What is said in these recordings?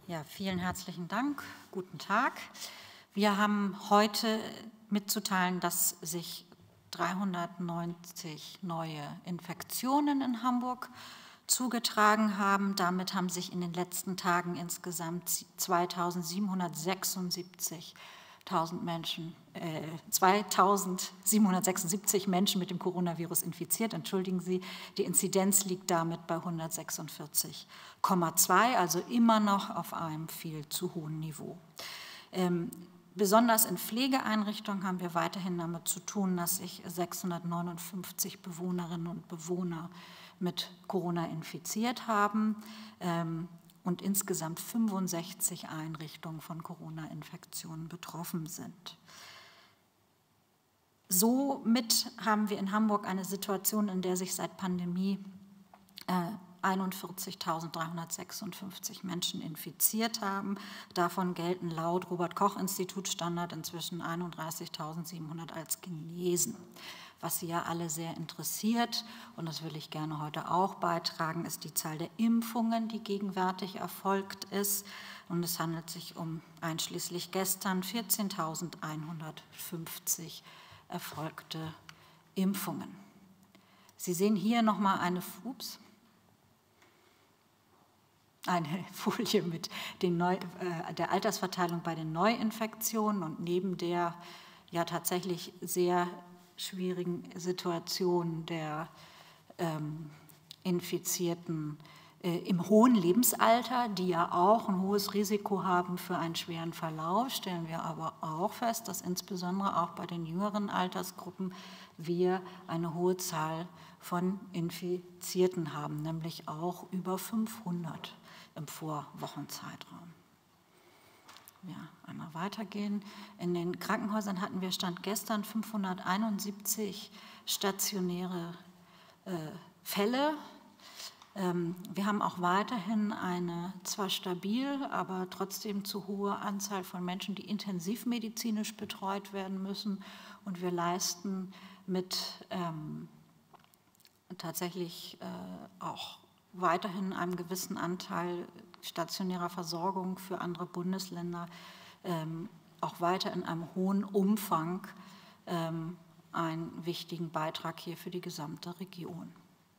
Ja, vielen herzlichen Dank. Guten Tag. Wir haben heute mitzuteilen, dass sich 390 neue Infektionen in Hamburg zugetragen haben. Damit haben sich in den letzten Tagen insgesamt 2776 Menschen mit dem Coronavirus infiziert. Entschuldigen Sie, die Inzidenz liegt damit bei 146,2, also immer noch auf einem viel zu hohen Niveau. Besonders in Pflegeeinrichtungen haben wir weiterhin damit zu tun, dass sich 659 Bewohnerinnen und Bewohner mit Corona infiziert haben und insgesamt 65 Einrichtungen von Corona-Infektionen betroffen sind. Somit haben wir in Hamburg eine Situation, in der sich seit Pandemie 41.356 Menschen infiziert haben. Davon gelten laut Robert-Koch-Institut-Standard inzwischen 31.700 als genesen. Was Sie ja alle sehr interessiert, und das will ich gerne heute auch beitragen, ist die Zahl der Impfungen, die gegenwärtig erfolgt ist. Und es handelt sich um einschließlich gestern 14.150 erfolgte Impfungen. Sie sehen hier nochmal eine Folie mit der Altersverteilung bei den Neuinfektionen und neben der ja tatsächlich sehr schwierigen Situation der Infizierten im hohen Lebensalter, die ja auch ein hohes Risiko haben für einen schweren Verlauf, stellen wir aber auch fest, dass insbesondere auch bei den jüngeren Altersgruppen wir eine hohe Zahl von Infizierten haben, nämlich auch über 500 im Vorwochenzeitraum. Ja, einmal weitergehen. In den Krankenhäusern hatten wir Stand gestern 571 stationäre Fälle. Wir haben auch weiterhin eine zwar stabil, aber trotzdem zu hohe Anzahl von Menschen, die intensivmedizinisch betreut werden müssen. Und wir leisten mit tatsächlich auch weiterhin einem gewissen Anteil stationärer Versorgung für andere Bundesländer auch weiter in einem hohen Umfang einen wichtigen Beitrag hier für die gesamte Region.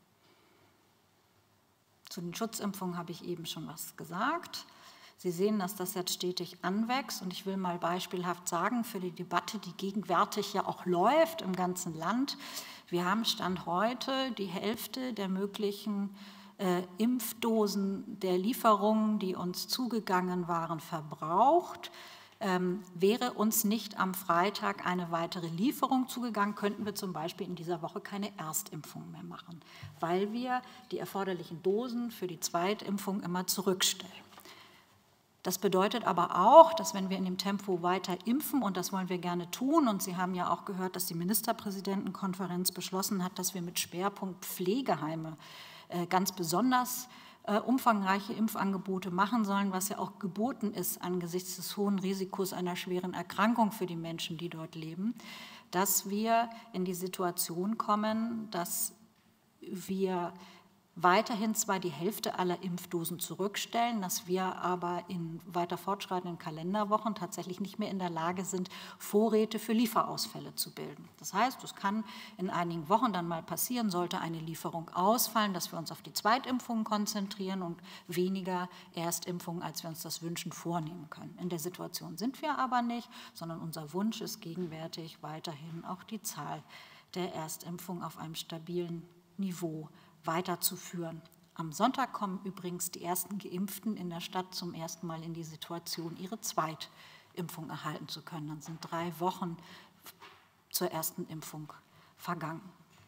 Zu den Schutzimpfungen habe ich eben schon was gesagt. Sie sehen, dass das jetzt stetig anwächst, und ich will mal beispielhaft sagen, für die Debatte, die gegenwärtig ja auch läuft im ganzen Land, wir haben Stand heute die Hälfte der möglichen Impfdosen der Lieferungen, die uns zugegangen waren, verbraucht. Wäre uns nicht am Freitag eine weitere Lieferung zugegangen, könnten wir zum Beispiel in dieser Woche keine Erstimpfung mehr machen, weil wir die erforderlichen Dosen für die Zweitimpfung immer zurückstellen. Das bedeutet aber auch, dass wenn wir in dem Tempo weiter impfen, und das wollen wir gerne tun, und Sie haben ja auch gehört, dass die Ministerpräsidentenkonferenz beschlossen hat, dass wir mit Schwerpunkt Pflegeheime ganz besonders umfangreiche Impfangebote machen sollen, was ja auch geboten ist angesichts des hohen Risikos einer schweren Erkrankung für die Menschen, die dort leben, dass wir in die Situation kommen, dass wir weiterhin zwar die Hälfte aller Impfdosen zurückstellen, dass wir aber in weiter fortschreitenden Kalenderwochen tatsächlich nicht mehr in der Lage sind, Vorräte für Lieferausfälle zu bilden. Das heißt, es kann in einigen Wochen dann mal passieren, sollte eine Lieferung ausfallen, dass wir uns auf die Zweitimpfungen konzentrieren und weniger Erstimpfungen, als wir uns das wünschen, vornehmen können. In der Situation sind wir aber nicht, sondern unser Wunsch ist gegenwärtig weiterhin auch die Zahl der Erstimpfungen auf einem stabilen Niveau weiterzuführen. Am Sonntag kommen übrigens die ersten Geimpften in der Stadt zum ersten Mal in die Situation, ihre Zweitimpfung erhalten zu können. Dann sind 3 Wochen zur ersten Impfung vergangen.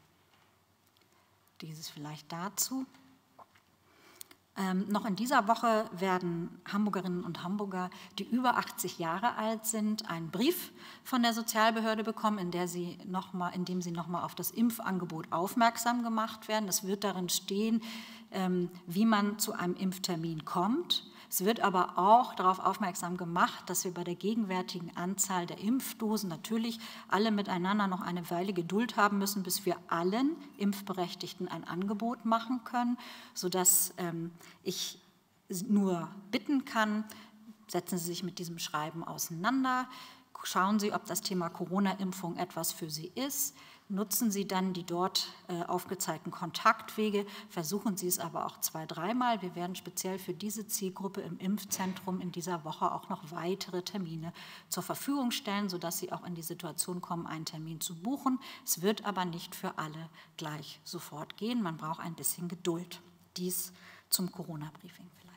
Dieses vielleicht dazu. Noch in dieser Woche werden Hamburgerinnen und Hamburger, die über 80 Jahre alt sind, einen Brief von der Sozialbehörde bekommen, in dem sie nochmal auf das Impfangebot aufmerksam gemacht werden. Es wird darin stehen, wie man zu einem Impftermin kommt. Es wird aber auch darauf aufmerksam gemacht, dass wir bei der gegenwärtigen Anzahl der Impfdosen natürlich alle miteinander noch eine Weile Geduld haben müssen, bis wir allen Impfberechtigten ein Angebot machen können, sodass ich nur bitten kann. Setzen Sie sich mit diesem Schreiben auseinander. Schauen Sie, ob das Thema Corona-Impfung etwas für Sie ist. Nutzen Sie dann die dort aufgezeigten Kontaktwege. Versuchen Sie es aber auch 2-, 3-mal. Wir werden speziell für diese Zielgruppe im Impfzentrum in dieser Woche auch noch weitere Termine zur Verfügung stellen, sodass Sie auch in die Situation kommen, einen Termin zu buchen. Es wird aber nicht für alle gleich sofort gehen. Man braucht ein bisschen Geduld. Dies zum Corona-Briefing vielleicht.